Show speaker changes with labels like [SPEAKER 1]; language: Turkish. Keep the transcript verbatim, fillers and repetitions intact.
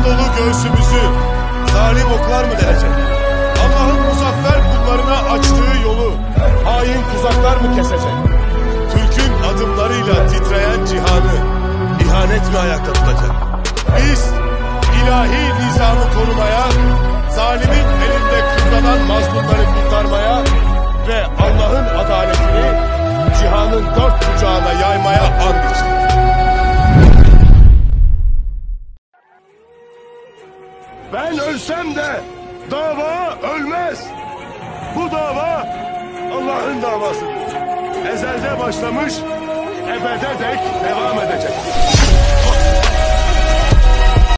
[SPEAKER 1] kan dolu göğsümüzü zalim oklar mı delecek? Allah'ın muzaffer kullarına açtığı yolu hain tuzaklar mı kesecek? Türk'ün adımlarıyla titreyen cihanı ihanet mi ayakta tutacak? Biz ilahi nizamı korumaya, zalimin elinde kıvranan mazlumları kurtarmaya ve Allah'ın adaletini cihanın dört bucağına yaymaya and içtik. Ben ölsem de dava ölmez. Bu dava Allah'ın davasıdır. Ezelde başlamış, ebede dek devam edecek.